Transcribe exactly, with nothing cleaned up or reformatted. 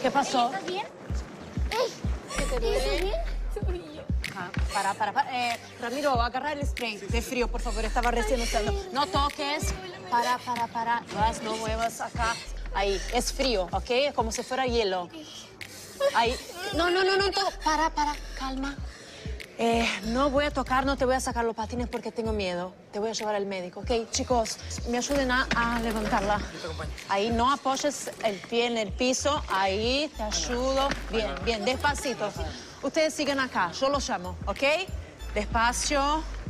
¿Qué pasó? ¿Estás bien? ¿Qué te duele? Ah, para, para, para. Eh, Ramiro, agarra el spray de frío, por favor. Estaba recién usando. No toques. Para, para, para. Vas, no muevas acá. Ahí. Es frío, ¿ok? Es como si fuera hielo. Ahí. No, no, no, no. To... Para, para. Calma. Eh, no voy a tocar, no te voy a sacar los patines porque tengo miedo. Te voy a llevar al médico, ¿ok? Chicos, me ayuden a, a levantarla. Yo te acompaño. Ahí, no apoyes el pie en el piso. Ahí, te ayudo. Bien, bien, despacito. Ustedes siguen acá, yo los llamo, ¿ok? Despacio.